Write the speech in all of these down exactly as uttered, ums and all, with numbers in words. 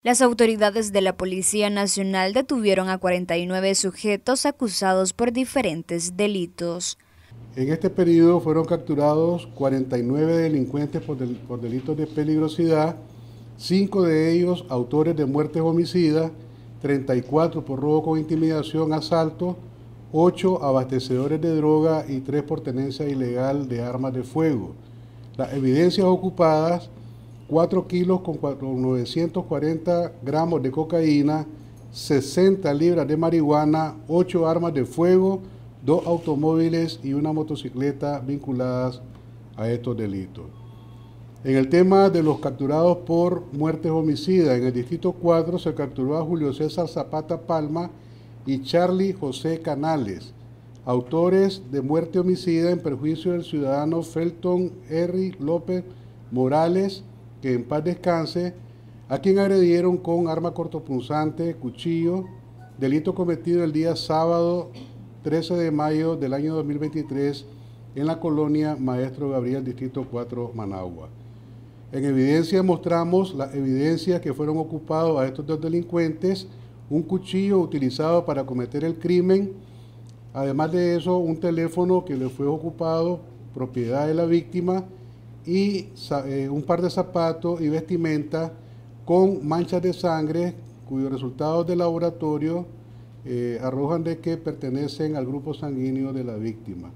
Las autoridades de la Policía Nacional detuvieron a cuarenta y nueve sujetos acusados por diferentes delitos. En este periodo fueron capturados cuarenta y nueve delincuentes por, del, por delitos de peligrosidad, cinco de ellos autores de muertes homicidas, treinta y cuatro por robo con intimidación, asalto, ocho abastecedores de droga y tres por tenencia ilegal de armas de fuego. Las evidencias ocupadas: cuatro kilos con novecientos cuarenta gramos de cocaína, sesenta libras de marihuana, ocho armas de fuego, dos automóviles y una motocicleta vinculadas a estos delitos. En el tema de los capturados por muertes homicidas, en el Distrito cuatro se capturó a Julio César Zapata Palma y Charlie José Canales, autores de muerte homicida en perjuicio del ciudadano Felton R. López Morales, que en paz descanse, a quien agredieron con arma cortopunzante, cuchillo, delito cometido el día sábado trece de mayo del año dos mil veintitrés en la colonia Maestro Gabriel, Distrito cuatro, Managua. En evidencia mostramos las evidencias que fueron ocupados a estos dos delincuentes, un cuchillo utilizado para cometer el crimen, además de eso un teléfono que le fue ocupado, propiedad de la víctima, y eh, un par de zapatos y vestimenta con manchas de sangre cuyos resultados de laboratorio eh, arrojan de que pertenecen al grupo sanguíneo de la víctima.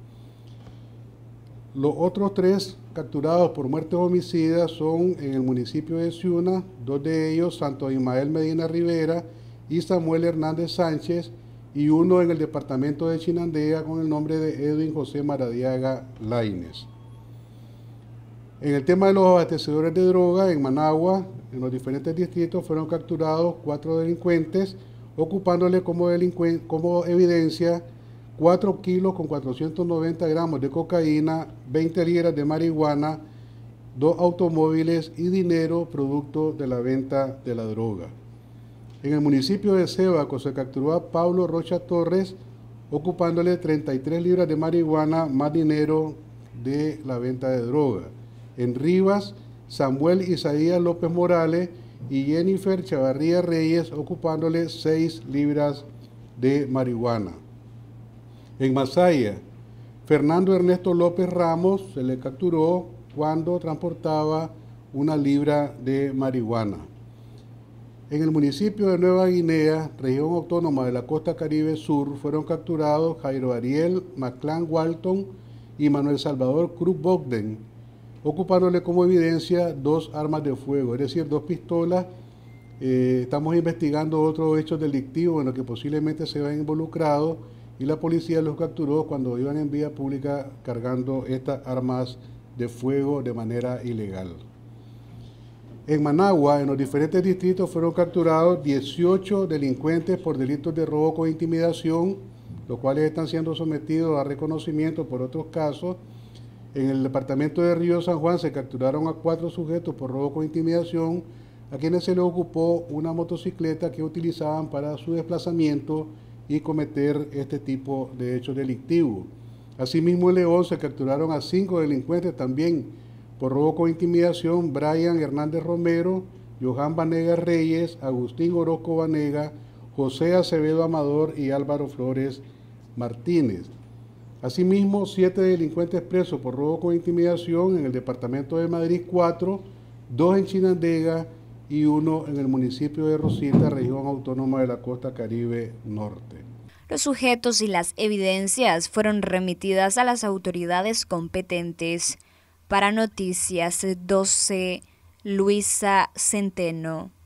Los otros tres capturados por muertes homicidas son en el municipio de Ciuna, dos de ellos, Santo Ismael Medina Rivera y Samuel Hernández Sánchez, y uno en el departamento de Chinandega con el nombre de Edwin José Maradiaga Lainez. En el tema de los abastecedores de droga, en Managua, en los diferentes distritos, fueron capturados cuatro delincuentes, ocupándole como, como evidencia cuatro kilos con cuatrocientos noventa gramos de cocaína, veinte libras de marihuana, dos automóviles y dinero producto de la venta de la droga. En el municipio de Cebaco se capturó a Pablo Rocha Torres, ocupándole treinta y tres libras de marihuana más dinero de la venta de droga. En Rivas, Samuel Isaías López Morales y Jennifer Chavarría Reyes, ocupándole seis libras de marihuana. En Masaya, Fernando Ernesto López Ramos se le capturó cuando transportaba una libra de marihuana. En el municipio de Nueva Guinea, región autónoma de la Costa Caribe Sur, fueron capturados Jairo Ariel Maclán Walton y Manuel Salvador Cruz Bogden, ocupándole como evidencia dos armas de fuego, es decir, dos pistolas. Eh, estamos investigando otros hechos delictivos en los que posiblemente se hayan involucrado y la policía los capturó cuando iban en vía pública cargando estas armas de fuego de manera ilegal. En Managua, en los diferentes distritos, fueron capturados dieciocho delincuentes por delitos de robo con intimidación, los cuales están siendo sometidos a reconocimiento por otros casos. En el departamento de Río San Juan se capturaron a cuatro sujetos por robo con intimidación, a quienes se les ocupó una motocicleta que utilizaban para su desplazamiento y cometer este tipo de hechos delictivos. Asimismo, en León se capturaron a cinco delincuentes también por robo con intimidación: Brian Hernández Romero, Johan Vanega Reyes, Agustín Orozco Vanega, José Acevedo Amador y Álvaro Flores Martínez. Asimismo, siete delincuentes presos por robo con intimidación en el departamento de Madrid cuatro, dos en Chinandega y uno en el municipio de Rosita, región autónoma de la Costa Caribe Norte. Los sujetos y las evidencias fueron remitidas a las autoridades competentes. Para Noticias doce, Luisa Centeno.